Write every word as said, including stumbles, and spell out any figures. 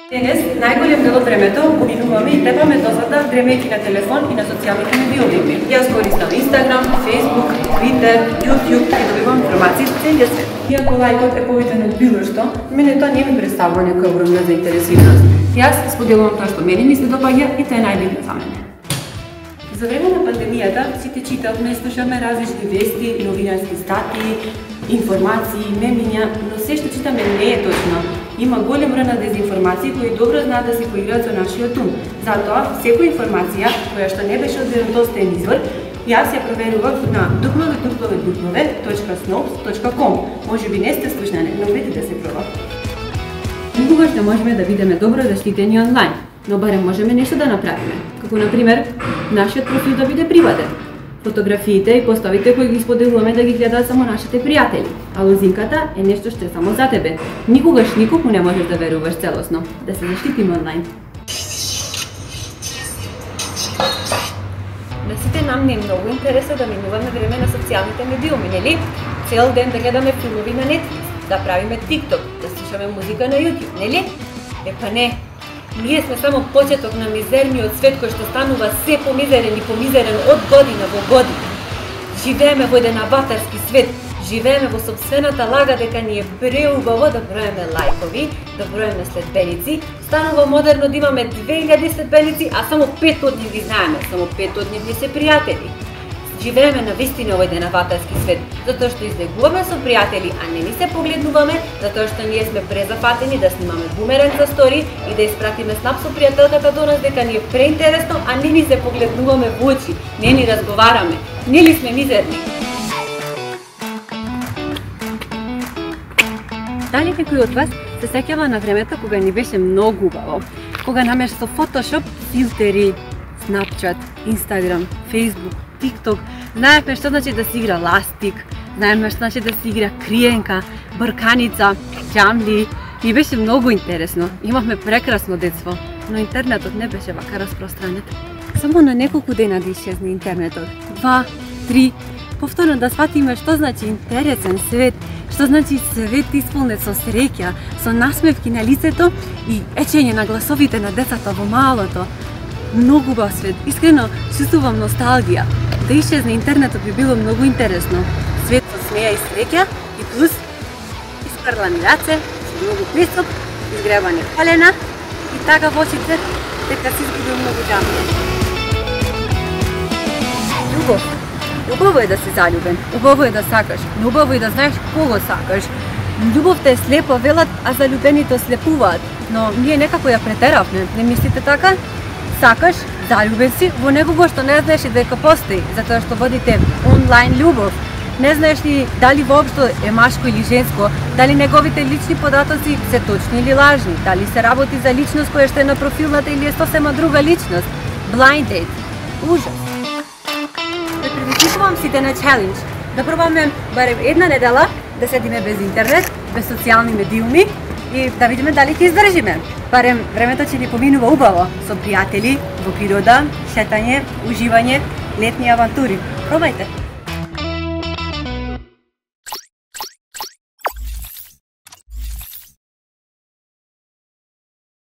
Денес, најголем дел од времето го минуваме и требаме досада дремејќи на телефон и на социјалните медиуми. Јас користам Instagram, Facebook, Twitter, YouTube и добивам информации од целиот свет. Иако лајкот е повеќе од било што, мене тоа не ми представува некоја огромна заинтересираност. Јас споделувам тоа што мене ми се допаѓа и тоа е најбитно за мене. За време на пандемијата сите читавме, слушаме различни вести, новинарски статии, информации, мемиња, но се што читаме не е точно. Има голем број на дезинформации кои добро знаат да се поиграат со нашиот ум. Затоа, секоја информација која што не беше од веродостоен извор, јас ја проверував на дабл ю дабл ю дабл ю точка снопс точка ком. Може би не сте слушнали, но видите да се проба. Никогаш не можеме да бидеме добро заштитени онлайн, но барем можеме нешто да направиме. Како например, нашиот профил да биде приватен. Фотографиите и поставите кои ги споделуваме да ги гледаат само нашите пријатели, а лозинката е нешто што е само за тебе. Никогаш никому не можеш да веруваш целосно. Да се заштитиме онлайн. На сите нам не е многу интересно да минуваме време на социјалните медиуми, нели? Цел ден да гледаме филмови на Netflix, да правиме TikTok, да слушаме музика на YouTube, нели? Епа не. Ние сме само почеток на мизерниот свет кој што станува се помизерен и помизерен од година во година. Живееме во еден аватарски свет, живееме во сопствената лага дека ни е преубаво да броеме лајкови, да броеме следбеници. Станува модерно да имаме две илјади следбеници, а само пет од нив ги знаеме, само пет од нив ни се пријатели. Живееме на вистина во еден аватарски свет, затоа што излегуваме со пријатели, а не ни се погледнуваме, затоа што ние сме презафатени да снимаме бумеранг за стори и да испратиме снап со пријателката до нас дека ни е преинтересно, а не ни се погледнуваме во очи, не ни разговараме. Нели сме мизерни? Дали некој од вас се сеќава на времето кога ни беше многу убаво, кога наместо Photoshop, филтери, Snapchat, Instagram, Facebook, TikTok, знаеме што значи да се игра ластик, знаеме што значи да се игра криенка, брканица, џамли. Ни беше многу интересно. Имавме прекрасно детство, но интернетот не беше вака распространет. Само на неколку дена да исчезне интернетот. Два, три, повторно да сватиме што значи интересен свет, што значи свет исполнет со среќа, со насмевки на лицето и ечење на гласовите на децата во малото. Многу убав свет, искрено чувствувам носталгија. Да исчезне интернетот би било многу интересно. Свет со смеја и среќа и плюс испрлани раце, со многу песок, изгребани палена и така во очите дека се изгубил многу џамија. Љубов. Убаво е да си заљубен, убаво е да сакаш, но убаво е да знаеш кого сакаш. Љубовта е слепа, велат, а заљубените ослепуваат, но ние некако ја претеравме, не мислите така? Сакаш, заљубен си во некого што не знаеш дека постои, затоа што водите онлайн љубов. Не знаеш ли дали воопшто е машко или женско, дали неговите лични податоци се точни или лажни, дали се работи за личност која што е на профилната или е сосема друга личност. Blind date. Ужас. Ве предизвикувам сите на челендж, да пробаме барем една недела да седиме без интернет, без социјални медиуми и да видиме дали ќе издржиме. Барем времето ќе ни поминува убаво со пријатели, во природа, шетање, уживање, летни авантури. Пробајте!